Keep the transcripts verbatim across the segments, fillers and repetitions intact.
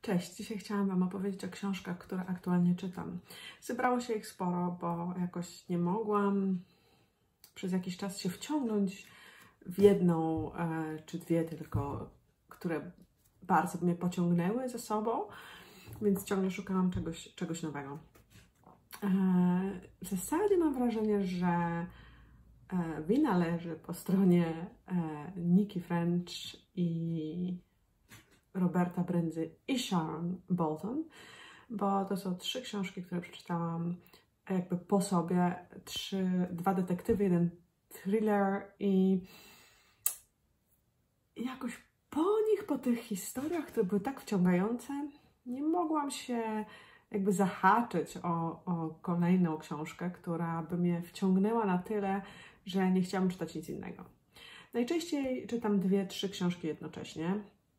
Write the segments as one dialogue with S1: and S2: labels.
S1: Cześć, dzisiaj chciałam Wam opowiedzieć o książkach, które aktualnie czytam. Zebrało się ich sporo, bo jakoś nie mogłam przez jakiś czas się wciągnąć w jedną e, czy dwie tylko, które bardzo mnie pociągnęły ze sobą, więc ciągle szukałam czegoś, czegoś nowego. E, w zasadzie mam wrażenie, że e, wina leży po stronie e, Nikki French i Roberta Brędzy i Sharon Bolton, bo to są trzy książki, które przeczytałam jakby po sobie. Trzy, dwa detektywy, jeden thriller i jakoś po nich, po tych historiach, które były tak wciągające, nie mogłam się jakby zahaczyć o, o kolejną książkę, która by mnie wciągnęła na tyle, że nie chciałam czytać nic innego. Najczęściej czytam dwie, trzy książki jednocześnie,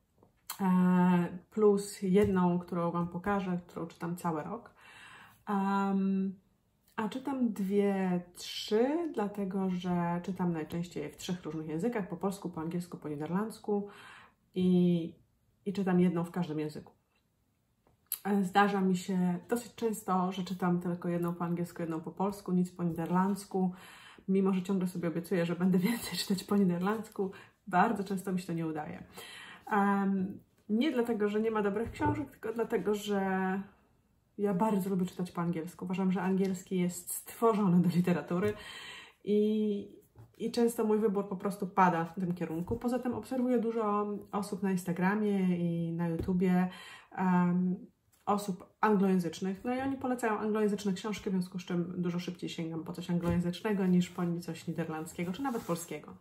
S1: plus jedną, którą Wam pokażę, którą czytam cały rok. Um, a czytam dwie, trzy, dlatego że czytam najczęściej w trzech różnych językach, po polsku, po angielsku, po niderlandzku i, i czytam jedną w każdym języku. Zdarza mi się dosyć często, że czytam tylko jedną po angielsku, jedną po polsku, nic po niderlandzku, mimo że ciągle sobie obiecuję, że będę więcej czytać po niderlandzku, bardzo często mi się to nie udaje. Um, nie dlatego, że nie ma dobrych książek, tylko dlatego, że ja bardzo lubię czytać po angielsku. Uważam, że angielski jest stworzony do literatury i, i często mój wybór po prostu pada w tym kierunku. Poza tym obserwuję dużo osób na Instagramie i na YouTubie, um, osób anglojęzycznych, no i oni polecają anglojęzyczne książki, w związku z czym dużo szybciej sięgam po coś anglojęzycznego niż po coś niderlandzkiego, czy nawet polskiego.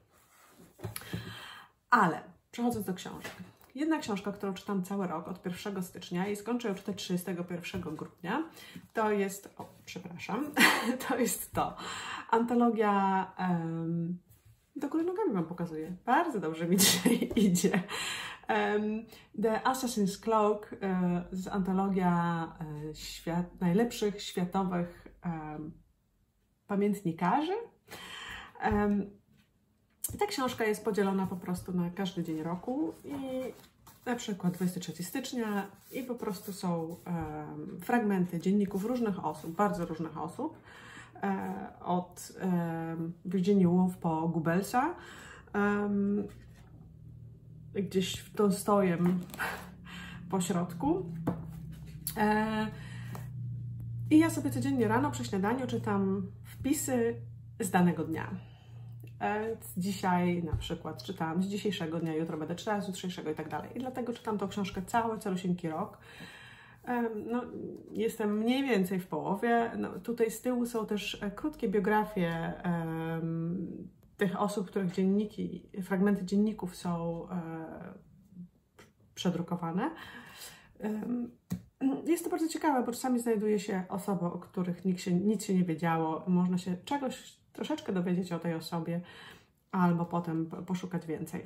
S1: Ale przechodząc do książek. Jedna książka, którą czytam cały rok, od pierwszego stycznia i skończę ją czytać trzydziestego pierwszego grudnia, to jest, o, przepraszam, to jest to, antologia, um, do góry nogami Wam pokazuję, bardzo dobrze mi dzisiaj idzie, um, The Assassin's Cloak, um, z antologia um, świat, najlepszych światowych um, pamiętnikarzy. Um, Ta książka jest podzielona po prostu na każdy dzień roku i na przykład dwudziestego trzeciego stycznia i po prostu są um, fragmenty dzienników różnych osób, bardzo różnych osób, um, od um, Virginia Woolf po Goebbelsa, um, gdzieś w Tolstojem po środku. E, I ja sobie codziennie rano przy śniadaniu czytam wpisy z danego dnia. Dzisiaj na przykład czytałam z dzisiejszego dnia, jutro będę czytała z jutrzejszego i tak dalej. I dlatego czytam tą książkę cały, calusieńki rok. No, jestem mniej więcej w połowie. No, tutaj z tyłu są też krótkie biografie um, tych osób, których dzienniki, fragmenty dzienników są um, przedrukowane. Um, Jest to bardzo ciekawe, bo czasami znajduje się osoby, o których nikt się, nic się nie wiedziało. Można się czegoś troszeczkę dowiedzieć o tej osobie, albo potem poszukać więcej.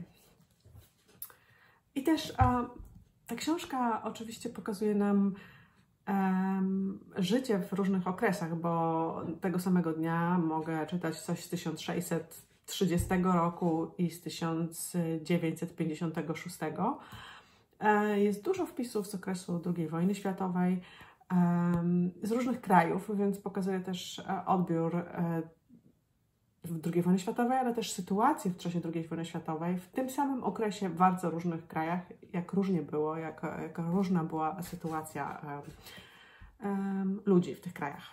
S1: I też a, ta książka oczywiście pokazuje nam um, życie w różnych okresach, bo tego samego dnia mogę czytać coś z tysiąc sześćset trzydziestego roku i z tysiąc dziewięćset pięćdziesiątego szóstego. Jest dużo wpisów z okresu drugiej wojny światowej, z różnych krajów, więc pokazuje też odbiór w drugiej wojny światowej, ale też sytuację w czasie drugiej wojny światowej, w tym samym okresie w bardzo różnych krajach, jak różnie było, jak, jak różna była sytuacja um, ludzi w tych krajach.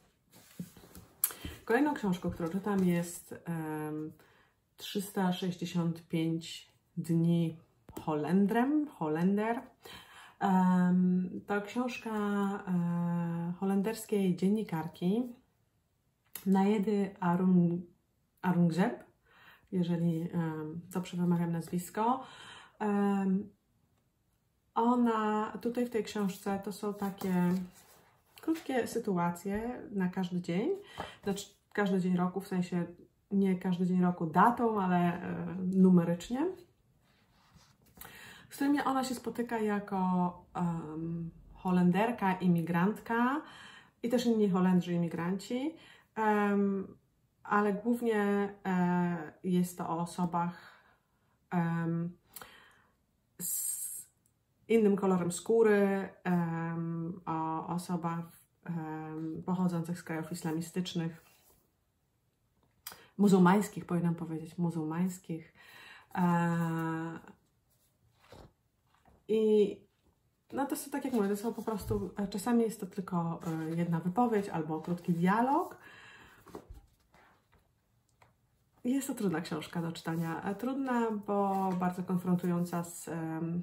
S1: Kolejną książką, którą czytam, jest um, trzysta sześćdziesiąt pięć dni Holendrem, Holender. Um, to książka um, holenderskiej dziennikarki Najedy Arung, Arungzeb, jeżeli um, dobrze wymawiam nazwisko. Um, ona, tutaj w tej książce to są takie krótkie sytuacje na każdy dzień, znaczy każdy dzień roku, w sensie nie każdy dzień roku datą, ale e, numerycznie, z którymi ona się spotyka jako um, Holenderka, imigrantka i też inni Holendrzy imigranci, um, ale głównie e, jest to o osobach um, z innym kolorem skóry, um, o osobach um, pochodzących z krajów islamistycznych, muzułmańskich, powinnam powiedzieć, muzułmańskich. E, I no to są, tak jak mówię, to są po prostu, czasami jest to tylko jedna wypowiedź albo krótki dialog. Jest to trudna książka do czytania. Trudna, bo bardzo konfrontująca z um,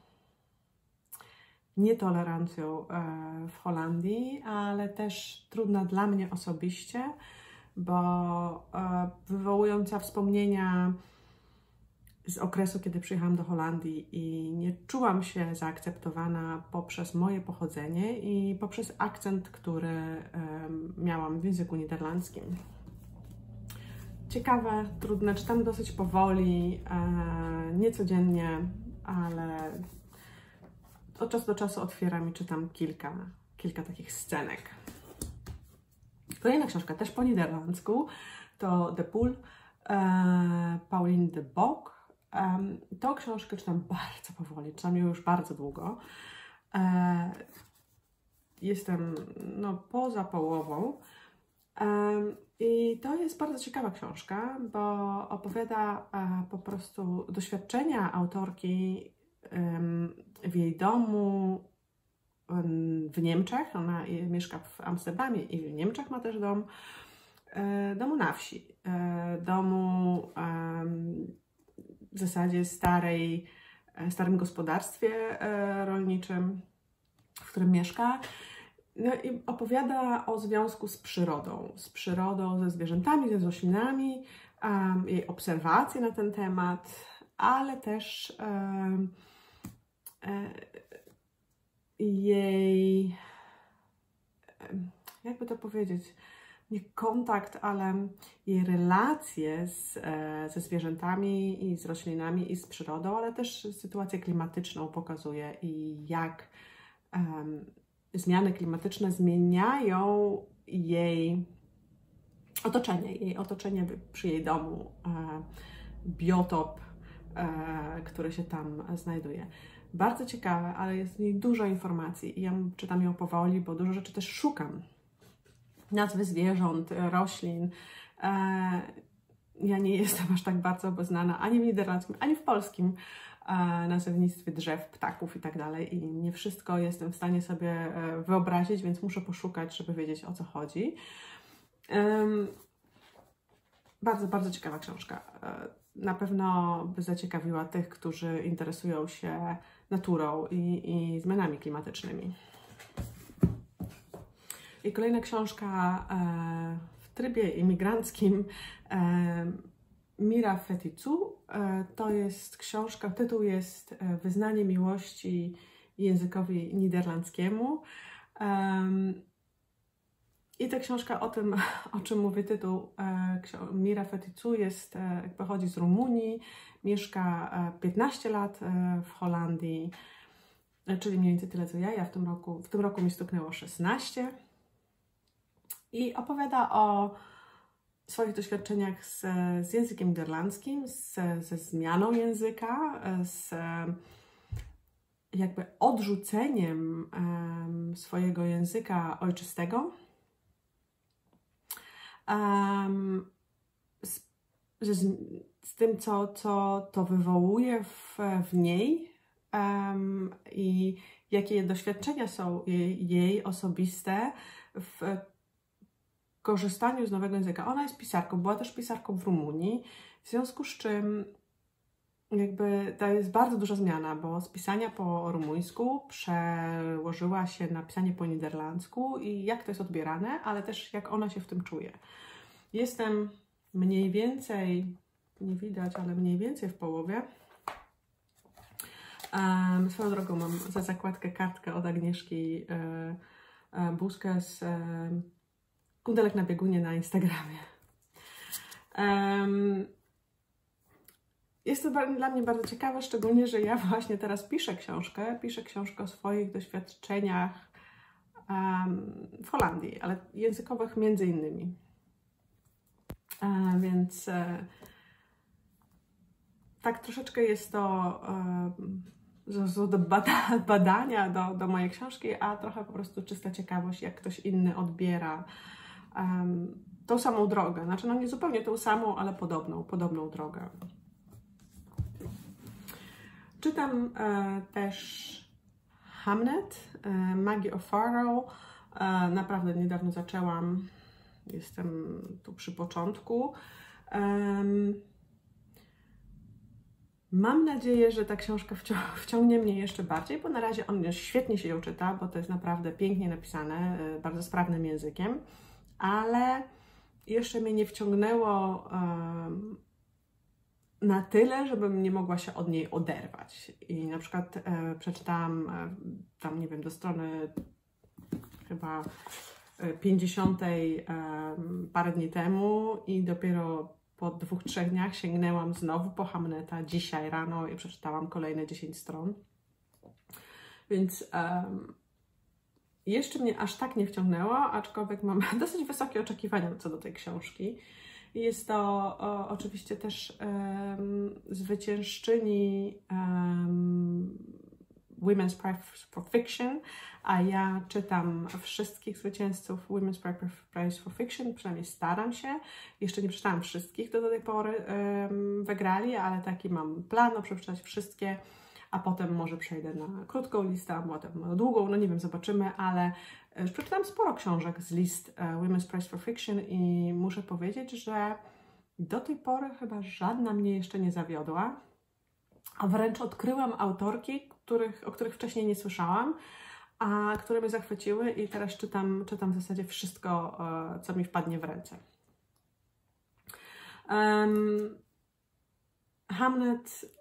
S1: nietolerancją e, w Holandii, ale też trudna dla mnie osobiście, bo e, wywołująca wspomnienia z okresu, kiedy przyjechałam do Holandii i nie czułam się zaakceptowana poprzez moje pochodzenie i poprzez akcent, który e, miałam w języku niderlandzkim. Ciekawe, trudne, czytam dosyć powoli, e, niecodziennie, ale od czasu do czasu otwieram i czytam kilka, kilka takich scenek. Kolejna książka, też po niderlandzku, to De Poel, e, Pauline de Bock. E, tą książkę czytam bardzo powoli, czytam ją już bardzo długo. E, jestem no, poza połową. E, I to jest bardzo ciekawa książka, bo opowiada e, po prostu doświadczenia autorki e, w jej domu w Niemczech. Ona mieszka w Amsterdamie i w Niemczech ma też dom. E, domu na wsi. E, domu e, w zasadzie starej, starym gospodarstwie e, rolniczym, w którym mieszka. No i opowiada o związku z przyrodą, z przyrodą, ze zwierzętami, ze roślinami, um, jej obserwacje na ten temat, ale też um, e, jej, jakby to powiedzieć, nie kontakt, ale jej relacje z, e, ze zwierzętami i z roślinami i z przyrodą, ale też sytuację klimatyczną pokazuje i jak um, zmiany klimatyczne zmieniają jej otoczenie, jej otoczenie przy jej domu, e, biotop, e, który się tam znajduje. Bardzo ciekawe, ale jest w niej dużo informacji i ja czytam ją powoli, bo dużo rzeczy też szukam. Nazwy zwierząt, roślin. E, ja nie jestem aż tak bardzo obeznana ani w niderlandzkim, ani w polskim nazewnictwie drzew, ptaków i tak dalej. I nie wszystko jestem w stanie sobie wyobrazić, więc muszę poszukać, żeby wiedzieć, o co chodzi. Um, bardzo, bardzo ciekawa książka. Na pewno by zaciekawiła tych, którzy interesują się naturą i, i zmianami klimatycznymi. I kolejna książka e, w trybie imigranckim, e, Mira Feticu. To jest książka, tytuł jest Wyznanie miłości językowi niderlandzkiemu. I ta książka o tym, o czym mówi tytuł, Mira Feticu, jest, pochodzi z Rumunii, mieszka piętnaście lat w Holandii, czyli mniej więcej tyle co ja. Ja w tym roku, w tym roku mi stuknęło szesnaście. I opowiada o swoich doświadczeniach z, z językiem niderlandzkim, z, ze zmianą języka, z jakby odrzuceniem um, swojego języka ojczystego, um, z, z, z tym, co, co to wywołuje w, w niej um, i jakie doświadczenia są jej, jej osobiste w korzystaniu z nowego języka. Ona jest pisarką, była też pisarką w Rumunii, w związku z czym jakby to jest bardzo duża zmiana, bo z pisania po rumuńsku przełożyła się na pisanie po niderlandzku i jak to jest odbierane, ale też jak ona się w tym czuje. Jestem mniej więcej, nie widać, ale mniej więcej w połowie. Um, swoją drogą mam za zakładkę kartkę od Agnieszki e, e, Buskę z e, Kundelek na biegunie na Instagramie. Um, jest to dla mnie bardzo ciekawe, szczególnie, że ja właśnie teraz piszę książkę, piszę książkę o swoich doświadczeniach um, w Holandii, ale językowych między innymi. E, więc e, tak troszeczkę jest to e, z, do bada, badania do, do mojej książki, a trochę po prostu czysta ciekawość, jak ktoś inny odbiera um, tą samą drogę. Znaczy, no nie zupełnie tą samą, ale podobną, podobną drogę. Czytam e, też Hamnet, e, Maggie O'Farrell. E, naprawdę niedawno zaczęłam. Jestem tu przy początku. Um, mam nadzieję, że ta książka wcią wciągnie mnie jeszcze bardziej, bo na razie on świetnie się ją czyta, bo to jest naprawdę pięknie napisane, e, bardzo sprawnym językiem, ale jeszcze mnie nie wciągnęło um, na tyle, żebym nie mogła się od niej oderwać. I na przykład e, przeczytałam e, tam, nie wiem, do strony chyba pięćdziesiątej e, parę dni temu i dopiero po dwóch, trzech dniach sięgnęłam znowu po Hamleta dzisiaj rano i przeczytałam kolejne dziesięć stron. Więc e, jeszcze mnie aż tak nie wciągnęło, aczkolwiek mam dosyć wysokie oczekiwania co do tej książki. Jest to o, oczywiście też um, zwyciężczyni um, Women's Prize for Fiction, a ja czytam wszystkich zwycięzców Women's Prize for Fiction, przynajmniej staram się. Jeszcze nie przeczytałam wszystkich, kto do tej pory um, wygrali, ale taki mam plan, przeczytać wszystkie, a potem może przejdę na krótką listę, a potem na długą, no nie wiem, zobaczymy, ale już przeczytałam sporo książek z list Women's Prize for Fiction i muszę powiedzieć, że do tej pory chyba żadna mnie jeszcze nie zawiodła, a wręcz odkryłam autorki, których, o których wcześniej nie słyszałam, a które mnie zachwyciły i teraz czytam, czytam w zasadzie wszystko, co mi wpadnie w ręce. Um, Hamlet,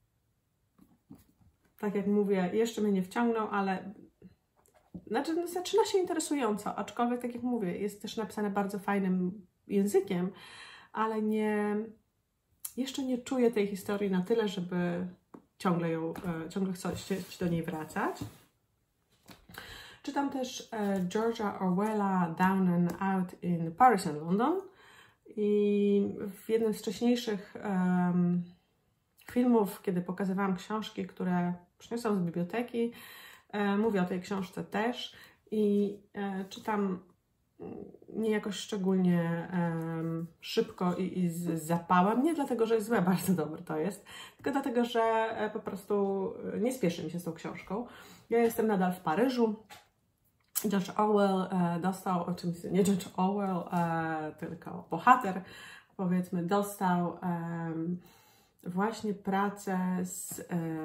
S1: tak jak mówię, jeszcze mnie nie wciągnął, ale znaczy, no, zaczyna się interesująco, aczkolwiek, tak jak mówię, jest też napisane bardzo fajnym językiem, ale nie, jeszcze nie czuję tej historii na tyle, żeby ciągle ją, ciągle chcieć do niej wracać. Czytam też e, George'a Orwella Down and Out in Paris and London i w jednym z wcześniejszych um, filmów, kiedy pokazywałam książki, które przyniosłam z biblioteki, e, mówię o tej książce też i e, czytam nie jakoś szczególnie um, szybko i, i z zapałem, nie dlatego, że jest złe, bardzo dobre to jest, tylko dlatego, że e, po prostu nie spieszy mi się z tą książką. Ja jestem nadal w Paryżu. George Orwell e, dostał, oczywiście nie George Orwell, e, tylko bohater, powiedzmy, dostał e, właśnie pracę z, e,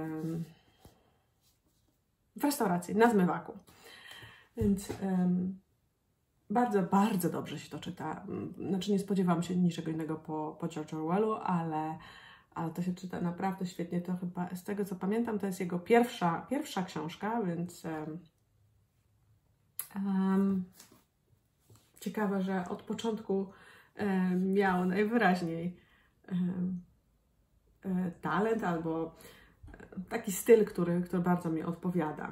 S1: w restauracji na zmywaku. Więc e, bardzo, bardzo dobrze się to czyta. Znaczy nie spodziewałam się niczego innego po, po George Orwellu, ale, ale to się czyta naprawdę świetnie. To chyba, z tego co pamiętam, to jest jego pierwsza, pierwsza książka, więc um, um, ciekawe, że od początku um, miał najwyraźniej um, talent albo taki styl, który, który bardzo mi odpowiada.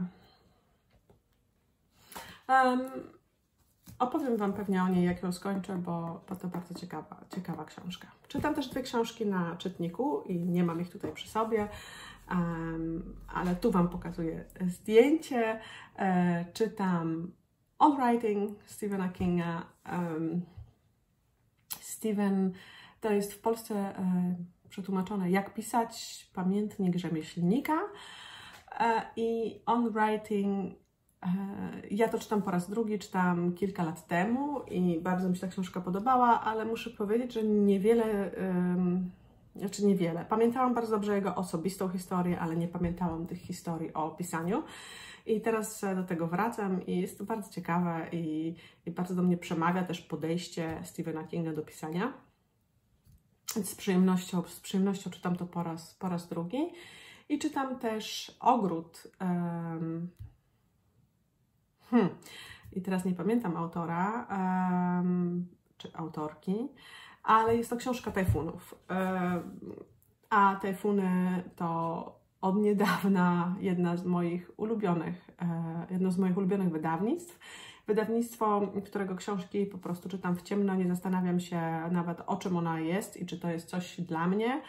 S1: Um, Opowiem Wam pewnie o niej, jak ją skończę, bo, bo to bardzo ciekawa, ciekawa książka. Czytam też dwie książki na czytniku i nie mam ich tutaj przy sobie, um, ale tu Wam pokazuję zdjęcie. E, czytam On Writing Stephena Kinga. Um, Stephen to jest w Polsce e, przetłumaczone Jak pisać pamiętnik rzemieślnika e, i On Writing. Ja to czytam po raz drugi, czytam kilka lat temu i bardzo mi się ta książka podobała, ale muszę powiedzieć, że niewiele, um, znaczy niewiele. Pamiętałam bardzo dobrze jego osobistą historię, ale nie pamiętałam tych historii o pisaniu. I teraz do tego wracam i jest to bardzo ciekawe i, i bardzo do mnie przemawia też podejście Stephena Kinga do pisania. Więc z przyjemnością, z przyjemnością czytam to po raz, po raz drugi. I czytam też Ogród. Um, Hmm. I teraz nie pamiętam autora, um, czy autorki, ale jest to książka Tajfunów. Um, a Tajfuny to od niedawna jedna z moich ulubionych, e, jedno z moich ulubionych wydawnictw. Wydawnictwo, którego książki po prostu czytam w ciemno, nie zastanawiam się nawet, o czym ona jest i czy to jest coś dla mnie.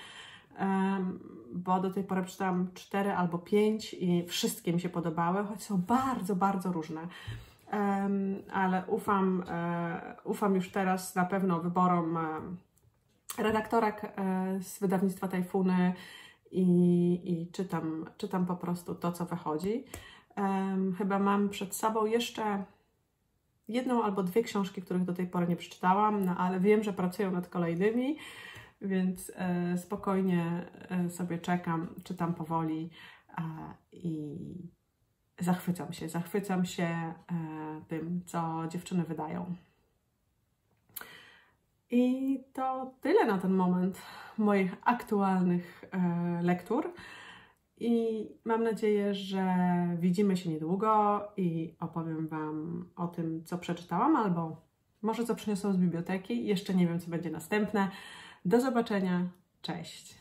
S1: bo do tej pory przeczytałam cztery albo pięć i wszystkie mi się podobały, choć są bardzo, bardzo różne. Ale ufam, ufam już teraz na pewno wyborom redaktorek z wydawnictwa Tajfuny i, i czytam, czytam po prostu to, co wychodzi. Chyba mam przed sobą jeszcze jedną albo dwie książki, których do tej pory nie przeczytałam, no ale wiem, że pracują nad kolejnymi, więc e, spokojnie e, sobie czekam, czytam powoli e, i zachwycam się, zachwycam się e, tym, co dziewczyny wydają. I to tyle na ten moment moich aktualnych e, lektur. I mam nadzieję, że widzimy się niedługo i opowiem Wam o tym, co przeczytałam, albo może co przyniosłam z biblioteki. Jeszcze nie wiem, co będzie następne. Do zobaczenia. Cześć!